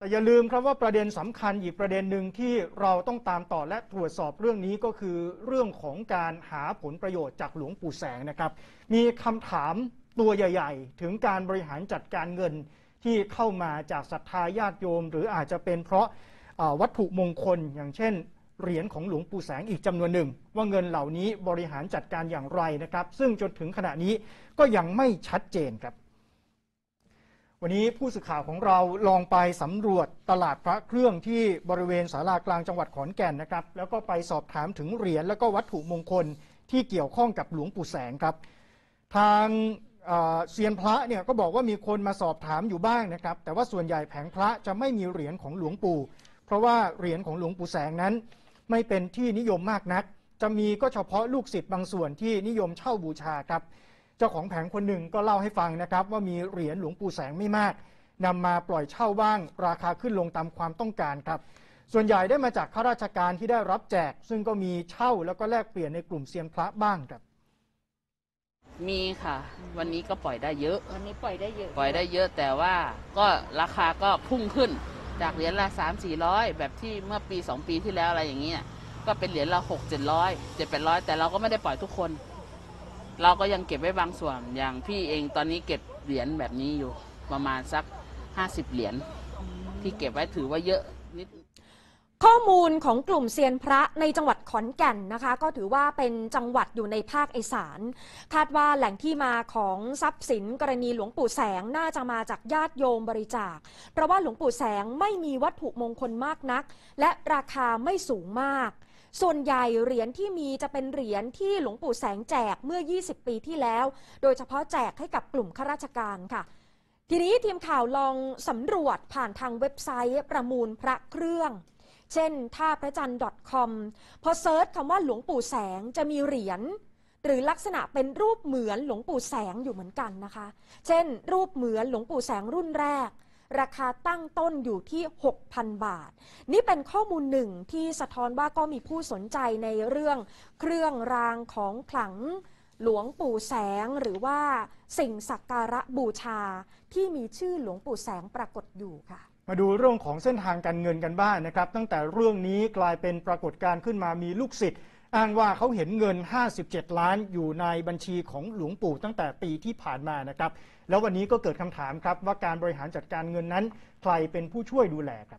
แต่อย่าลืมครับว่าประเด็นสำคัญอีกประเด็นหนึ่งที่เราต้องตามต่อและตรวจสอบเรื่องนี้ก็คือเรื่องของการหาผลประโยชน์จากหลวงปู่แสงนะครับมีคำถามตัวใหญ่ๆถึงการบริหารจัดการเงินที่เข้ามาจากศรัทธาญาติโยมหรืออาจจะเป็นเพราะวัตถุมงคลอย่างเช่นเหรียญของหลวงปู่แสงอีกจำนวนหนึ่งว่าเงินเหล่านี้บริหารจัดการอย่างไรนะครับซึ่งจนถึงขณะนี้ก็ยังไม่ชัดเจนครับวันนี้ผู้สื่อข่าวของเราลองไปสำรวจตลาดพระเครื่องที่บริเวณศาลากลางจังหวัดขอนแก่นนะครับแล้วก็ไปสอบถามถึงเหรียญแล้วก็วัตถุมงคลที่เกี่ยวข้องกับหลวงปู่แสงครับทางเซียนพระเนี่ยก็บอกว่ามีคนมาสอบถามอยู่บ้างนะครับแต่ว่าส่วนใหญ่แผงพระจะไม่มีเหรียญของหลวงปู่เพราะว่าเหรียญของหลวงปู่แสงนั้นไม่เป็นที่นิยมมากนักจะมีก็เฉพาะลูกศิษย์บางส่วนที่นิยมเช่าบูชาครับเจ้าของแผงคนหนึ่งก็เล่าให้ฟังนะครับว่ามีเหรียญหลวงปู่แสงไม่มากนำมาปล่อยเช่าบ้างราคาขึ้นลงตามความต้องการครับส่วนใหญ่ได้มาจากข้าราชการที่ได้รับแจกซึ่งก็มีเช่าแล้วก็แลกเปลี่ยนในกลุ่มเซียนพระบ้างครับมีค่ะวันนี้ก็ปล่อยได้เยอะวันนี้ปล่อยได้เยอะแต่ว่าก็ราคาก็พุ่งขึ้นจากเหรียญละ300-400แบบที่เมื่อปี2ปีที่แล้วอะไรอย่างเงี้ยก็เป็นเหรียญละ600-700-700-800แต่เราก็ไม่ได้ปล่อยทุกคนเราก็ยังเก็บไว้บางส่วนอย่างพี่เองตอนนี้เก็บเหรียญแบบนี้อยู่ประมาณสัก50เหรียญที่เก็บไว้ถือว่าเยอะนิดข้อมูลของกลุ่มเซียนพระในจังหวัดขอนแก่นนะคะก็ถือว่าเป็นจังหวัดอยู่ในภาคอีสานคาดว่าแหล่งที่มาของทรัพย์สินกรณีหลวงปู่แสงน่าจะมาจากญาติโยมบริจาคเพราะว่าหลวงปู่แสงไม่มีวัตถุมงคลมากนักและราคาไม่สูงมากส่วนใหญ่เหรียญที่มีจะเป็นเหรียญที่หลวงปู่แสงแจกเมื่อ20ปีที่แล้วโดยเฉพาะแจกให้กับกลุ่มข้าราชการค่ะทีนี้ทีมข่าวลองสำรวจผ่านทางเว็บไซต์ประมูลพระเครื่องเช่นท่าพระจันทร์ .com พอเซิร์ชคำว่าหลวงปู่แสงจะมีเหรียญหรือลักษณะเป็นรูปเหมือนหลวงปู่แสงอยู่เหมือนกันนะคะเช่นรูปเหมือนหลวงปู่แสงรุ่นแรกราคาตั้งต้นอยู่ที่ 6,000 บาทนี่เป็นข้อมูลหนึ่งที่สะท้อนว่าก็มีผู้สนใจในเรื่องเครื่องรางของขลังหลวงปู่แสงหรือว่าสิ่งสักการะบูชาที่มีชื่อหลวงปู่แสงปรากฏอยู่ค่ะมาดูเรื่องของเส้นทางการเงินกันบ้างนะครับตั้งแต่เรื่องนี้กลายเป็นปรากฏการณ์ขึ้นมามีลูกศิษย์อ้างว่าเขาเห็นเงิน57ล้านอยู่ในบัญชีของหลวงปู่ตั้งแต่ปีที่ผ่านมานะครับแล้ววันนี้ก็เกิดคำถามครับว่าการบริหารจัดการเงินนั้นใครเป็นผู้ช่วยดูแลครับ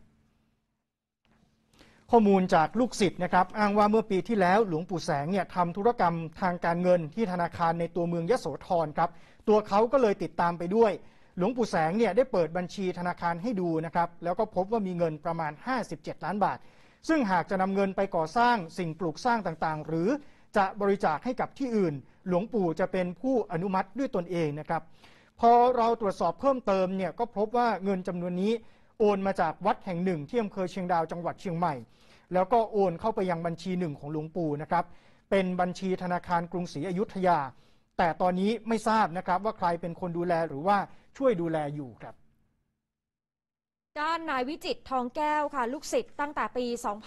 ข้อมูลจากลูกศิษย์นะครับอ้างว่าเมื่อปีที่แล้วหลวงปู่แสงเนี่ยทำธุรกรรมทางการเงินที่ธนาคารในตัวเมืองยโสธรครับตัวเขาก็เลยติดตามไปด้วยหลวงปู่แสงเนี่ยได้เปิดบัญชีธนาคารให้ดูนะครับแล้วก็พบว่ามีเงินประมาณ57ล้านบาทซึ่งหากจะนำเงินไปก่อสร้างสิ่งปลูกสร้างต่างๆหรือจะบริจาคให้กับที่อื่นหลวงปู่จะเป็นผู้อนุมัติด้วยตนเองนะครับพอเราตรวจสอบเพิ่มเติมเนี่ยก็พบว่าเงินจำนวนนี้โอนมาจากวัดแห่งหนึ่งที่อำเภอเชียงดาวจังหวัดเชียงใหม่แล้วก็โอนเข้าไปยังบัญชีหนึ่งของหลวงปู่นะครับเป็นบัญชีธนาคารกรุงศรีอยุธยาแต่ตอนนี้ไม่ทราบนะครับว่าใครเป็นคนดูแลหรือว่าช่วยดูแลอยู่ครับด้านนายวิจิตรทองแก้วค่ะลูกศิษย์ตั้งแต่ปี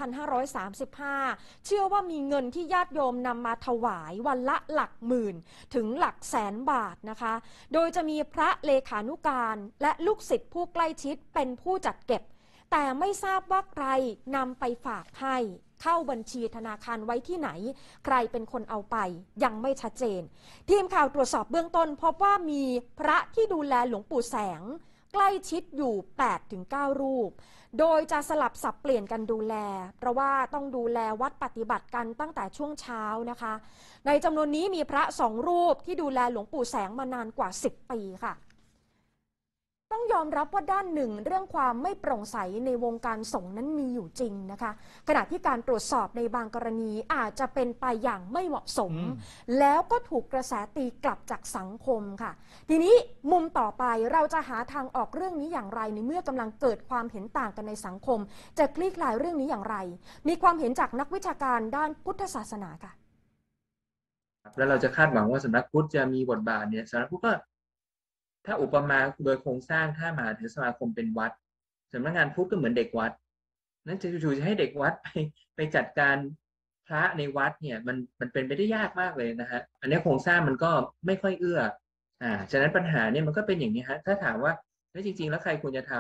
2535 เชื่อว่ามีเงินที่ญาติโยมนำมาถวายวันละหลักหมื่นถึงหลักแสนบาทนะคะโดยจะมีพระเลขานุการและลูกศิษย์ผู้ใกล้ชิดเป็นผู้จัดเก็บแต่ไม่ทราบว่าใครนำไปฝากให้เข้าบัญชีธนาคารไว้ที่ไหนใครเป็นคนเอาไปยังไม่ชัดเจนทีมข่าวตรวจสอบเบื้องต้นพบว่ามีพระที่ดูแลหลวงปู่แสงใกล้ชิดอยู่ 8-9 รูปโดยจะสลับสับเปลี่ยนกันดูแลเพราะว่าต้องดูแลวัดปฏิบัติกันตั้งแต่ช่วงเช้านะคะในจำนวนนี้มีพระ2รูปที่ดูแลหลวงปู่แสงมานานกว่า10ปีค่ะต้องยอมรับว่าด้านหนึ่งเรื่องความไม่โปร่งใสในวงการสงฆ์นั้นมีอยู่จริงนะคะขณะที่การตรวจสอบในบางกรณีอาจจะเป็นไปอย่างไม่เหมาะสมแล้วก็ถูกกระแสตีกลับจากสังคมค่ะทีนี้มุมต่อไปเราจะหาทางออกเรื่องนี้อย่างไรในเมื่อกำลังเกิดความเห็นต่างกันในสังคมจะคลี่คลายเรื่องนี้อย่างไรมีความเห็นจากนักวิชาการด้านพุทธศาสนาค่ะแล้วเราจะคาดหวังว่าสำนักพุทธจะมีบทบาทเนี่ยสำนักพุทธก็ถ้าอุปมาโดยโครงสร้างถ้ามหาเถรสมาคมเป็นวัดสำนักงานพุทธก็เหมือนเด็กวัดนั้นจะจู่ๆจะให้เด็กวัดไปจัดการพระในวัดเนี่ยมันเป็นไปได้ยากมากเลยนะฮะอันนี้โครงสร้างมันก็ไม่ค่อยเอื้อฉะนั้นปัญหาเนี่ยมันก็เป็นอย่างนี้ฮะถ้าถามว่าแล้วจริงๆแล้วใครควรจะทำ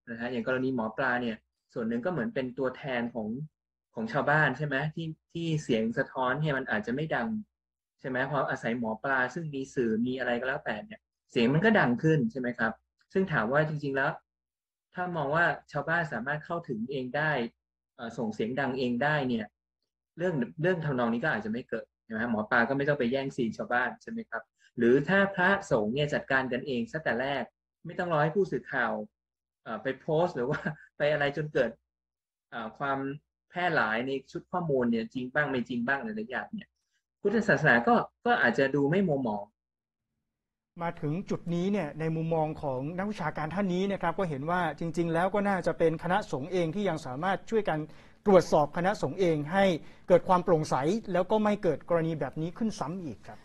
นะฮะอย่างกรณีหมอปลาเนี่ยส่วนหนึ่งก็เหมือนเป็นตัวแทนของชาวบ้านใช่ไหมที่เสียงสะท้อนเนี่ยมันอาจจะไม่ดังใช่ไหมเพราะอาศัยหมอปลาซึ่งมีสื่อมีอะไรก็แล้วแต่เนี่ยเสียงมันก็ดังขึ้นใช่ไหมครับซึ่งถามว่าจริงๆแล้วถ้ามองว่าชาวบ้านสามารถเข้าถึงเองได้ส่งเสียงดังเองได้เนี่ยเรื่องทำนองนี้ก็อาจจะไม่เกิดใช่ไหมหมอปลาก็ไม่ต้องไปแย่งซีนชาวบ้านใช่ไหมครับหรือถ้าพระสงฆ์เนี่ยจัดการกันเองซะแต่แรกไม่ต้องรอให้ผู้สื่อข่าวไปโพสต์หรือว่าไปอะไรจนเกิดความแพร่หลายในชุดข้อมูลเนี่ยจริงบ้างไม่จริงบ้างหลายอย่างเนี่ยพุทธศาสนาก็อาจจะดูไม่มัวหมองมาถึงจุดนี้เนี่ยในมุมมองของนักวิชาการท่านนี้นะครับก็เห็นว่าจริงๆแล้วก็น่าจะเป็นคณะสงฆ์เองที่ยังสามารถช่วยกันตรวจสอบคณะสงฆ์เองให้เกิดความโปร่งใสแล้วก็ไม่เกิดกรณีแบบนี้ขึ้นซ้ำอีกครับ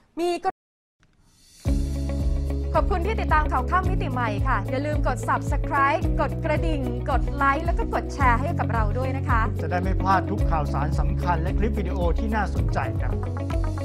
ขอบคุณที่ติดตามข่าวค่ำมิติใหม่ค่ะอย่าลืมกด Subscribe กดกระดิ่งกดไลค์แล้วก็กดแชร์ให้กับเราด้วยนะคะจะได้ไม่พลาดทุกข่าวสารสำคัญและคลิปวิดีโอที่น่าสนใจครับ